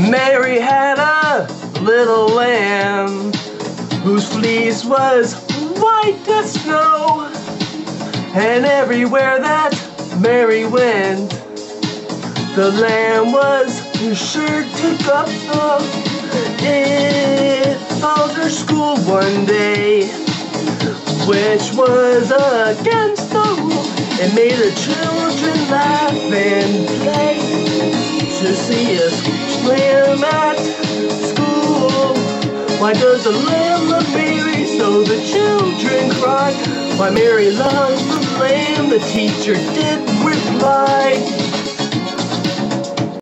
Mary had a little lamb whose fleece was white as snow, and everywhere that Mary went, the lamb was sure to go. It followed her school one day, which was against the rule. It made the children laugh and play to see us lamb at school. Why does the lamb love Mary? So the children cried. Why Mary loves the lamb, the teacher did reply.